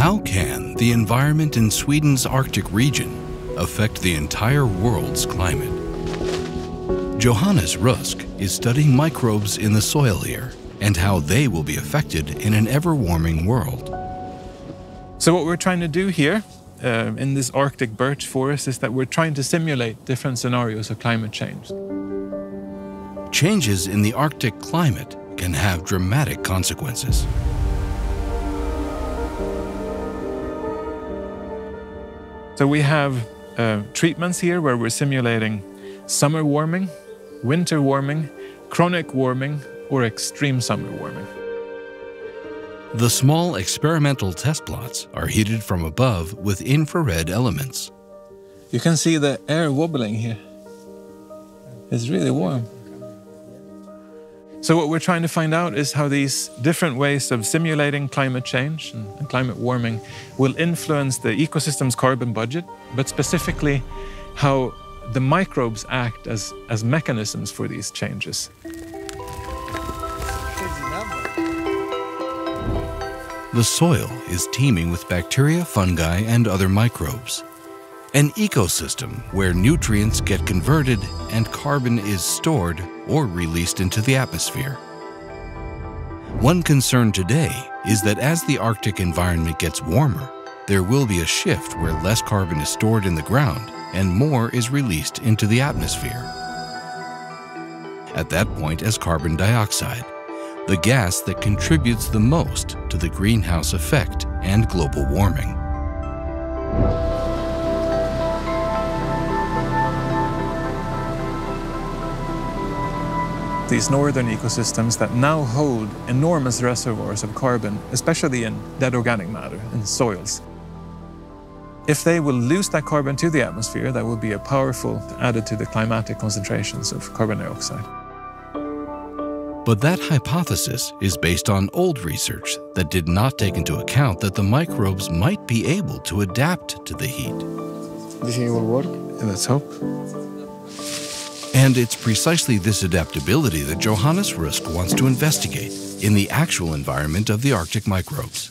How can the environment in Sweden's Arctic region affect the entire world's climate? Johannes Rousk is studying microbes in the soil here and how they will be affected in an ever-warming world. So what we're trying to do here in this Arctic birch forest is that we're trying to simulate different scenarios of climate change. Changes in the Arctic climate can have dramatic consequences. So we have treatments here where we're simulating summer warming, winter warming, chronic warming, or extreme summer warming. The small experimental test plots are heated from above with infrared elements. You can see the air wobbling here. It's really warm. So what we're trying to find out is how these different ways of simulating climate change and climate warming will influence the ecosystem's carbon budget, but specifically how the microbes act as mechanisms for these changes. The soil is teeming with bacteria, fungi, and other microbes. An ecosystem where nutrients get converted and carbon is stored or released into the atmosphere. One concern today is that as the Arctic environment gets warmer, there will be a shift where less carbon is stored in the ground and more is released into the atmosphere. At that point as carbon dioxide, the gas that contributes the most to the greenhouse effect and global warming. These northern ecosystems that now hold enormous reservoirs of carbon, especially in dead organic matter, in soils. If they will lose that carbon to the atmosphere, that will be a powerful added to the climatic concentrations of carbon dioxide. But that hypothesis is based on old research that did not take into account that the microbes might be able to adapt to the heat. Do you think it will work? Let's hope. And it's precisely this adaptability that Johannes Rousk wants to investigate in the actual environment of the Arctic microbes.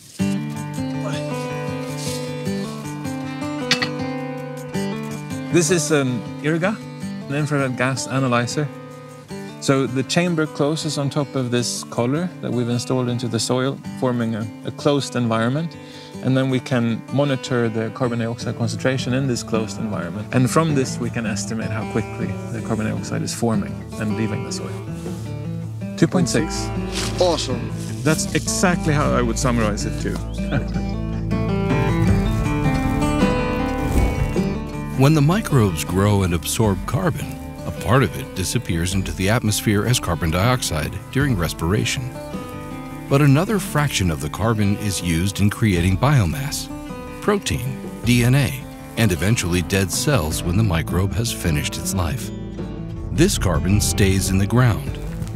This is an IRGA, an infrared gas analyzer. So the chamber closes on top of this collar that we've installed into the soil, forming a closed environment. And then we can monitor the carbon dioxide concentration in this closed environment. And from this, we can estimate how quickly the carbon dioxide is forming and leaving the soil. 2.6. Awesome. That's exactly how I would summarize it too. When the microbes grow and absorb carbon, a part of it disappears into the atmosphere as carbon dioxide during respiration. But another fraction of the carbon is used in creating biomass, protein, DNA, and eventually dead cells when the microbe has finished its life. This carbon stays in the ground.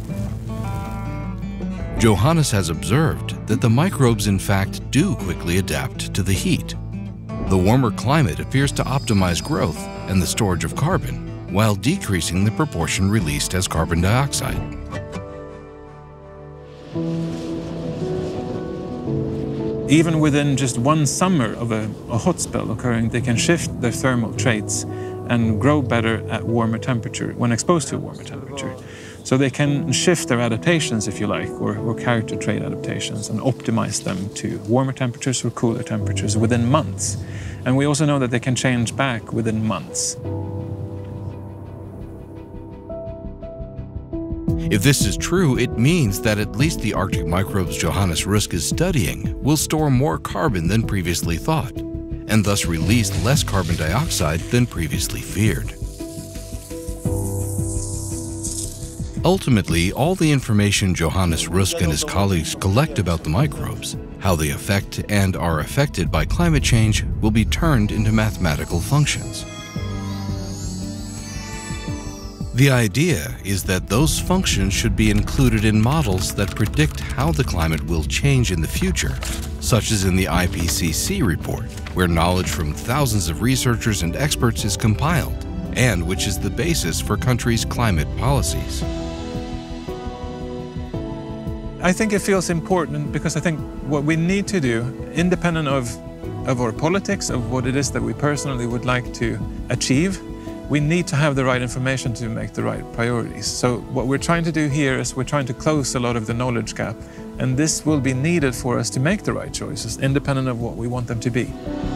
Johannes has observed that the microbes in fact do quickly adapt to the heat. The warmer climate appears to optimize growth and the storage of carbon, while decreasing the proportion released as carbon dioxide. Even within just one summer of a hot spell occurring, they can shift their thermal traits and grow better at warmer temperature, when exposed to a warmer temperature. So they can shift their adaptations, if you like, or character trait adaptations, and optimize them to warmer temperatures or cooler temperatures within months. And we also know that they can change back within months. If this is true, it means that at least the Arctic microbes Johannes Rousk is studying will store more carbon than previously thought, and thus release less carbon dioxide than previously feared. Ultimately, all the information Johannes Rousk and his colleagues collect about the microbes, how they affect and are affected by climate change, will be turned into mathematical functions. The idea is that those functions should be included in models that predict how the climate will change in the future, such as in the IPCC report, where knowledge from thousands of researchers and experts is compiled, and which is the basis for countries' climate policies. I think it feels important because I think what we need to do, independent of of our politics, of what it is that we personally would like to achieve, we need to have the right information to make the right priorities. So what we're trying to do here is we're trying to close a lot of the knowledge gap, and this will be needed for us to make the right choices, independent of what we want them to be.